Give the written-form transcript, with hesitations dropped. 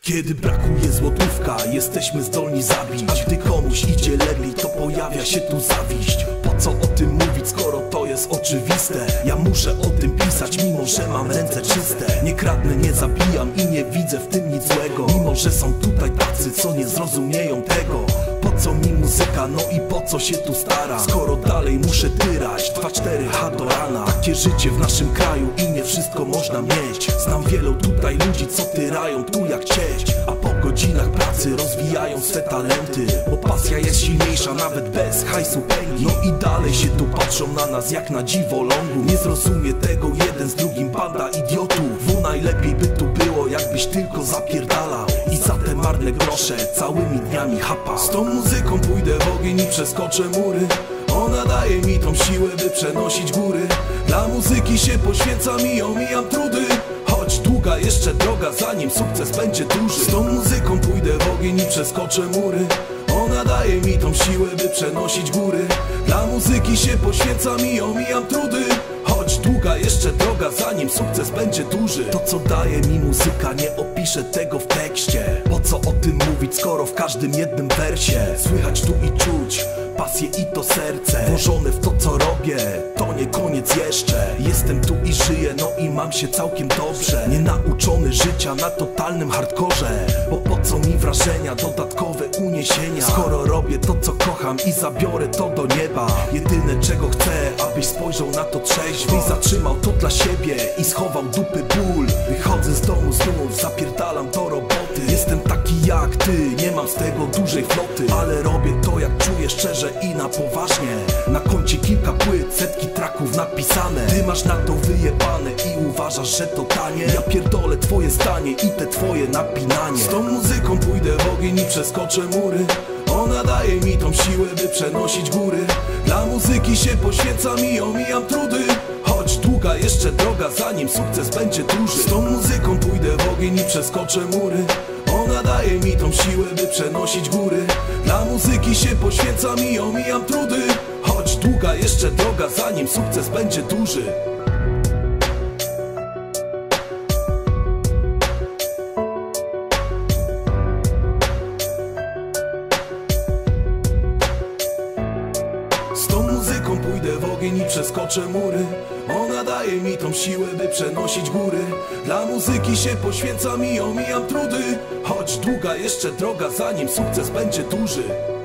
Kiedy brakuje złotówka, jesteśmy zdolni zabić. A gdy komuś idzie lepiej, to pojawia się tu zawiść. Po co o tym mówić, skoro to jest oczywiste? Ja muszę o tym pisać, mimo że mam ręce czyste. Nie kradnę, nie zabijam i nie widzę w tym nic złego. Mimo że są tutaj tacy, co nie zrozumieją tego. Po co mi muzyka, no i po co się tu staram? Skoro dalej muszę tyrać 2-4H do rana. Takie życie w naszym kraju i nie wszystko można mieć. Znam wielu tutaj ludzi, co tyrają tu jak cieść, a po godzinach pracy rozwijają swe talenty. Bo pasja jest silniejsza nawet bez hajsu pęgi. No i dalej się tu patrzą na nas jak na dziwolągu. Nie zrozumie tego jeden z drugim, banda idiotów. Bo najlepiej by tu było, jakbyś tylko zapierdalał i za te marne grosze całymi dniami chapał. Z tą muzyką pójdę w ogień i przeskoczę mury. Ona daje mi tą siłę, by przenosić góry. Dla muzyki się poświęcam i omijam trudy. Choć długa jeszcze droga, zanim sukces będzie duży. Z tą muzyką pójdę w ogień i przeskoczę mury. Ona daje mi tą siłę, by przenosić góry. Dla muzyki się poświęcam i omijam trudy. Choć długa jeszcze droga, zanim sukces będzie duży. To co daje mi muzyka, nie opiszę tego w tekście. Po co o tym mówić, skoro w każdym jednym wersie słychać tu i czuć pasję i to serce włożone w to co robię. To nie koniec jeszcze. Jestem tu i żyję, no i mam się całkiem dobrze. Nie nauczony życia na totalnym hardkorze. Bo po co mi wrażenia, dodatkowe uniesienia, skoro robię to co kocham i zabiorę to do nieba. Jedyne czego chcę, abyś spojrzał na to trzeźwo i zatrzymał to dla siebie i schował dupy ból. Wychodzę z domu znów, zapierdalam do roboty. Jestem taki jak ty, nie mam z tego dużej floty, ale robię to jak czuję szczerze i na poważnie. Na koncie kilka płyt, setki traków napisane. Ty masz na to wyjebane i uważasz, że to tanie. Ja pierdolę twoje zdanie i te twoje napinanie. Z tą muzyką pójdę w ogień i przeskoczę mury. Ona daje mi tą siłę, by przenosić góry. Dla muzyki się poświęcam i omijam trudy. Choć długa jeszcze droga, zanim sukces będzie duży. Z tą muzyką pójdę w ogień i przeskoczę mury. Ona daje mi tą siłę, by przenosić góry. Dla muzyki się poświęcam i omijam trudy. Choć długa jeszcze droga, zanim sukces będzie duży. Z tą muzyką pójdę w ogień i przeskoczę mury. Ona daje mi tą siłę, by przenosić góry. Dla muzyki się poświęcam i omijam trudy. Choć długa jeszcze droga, zanim sukces będzie duży.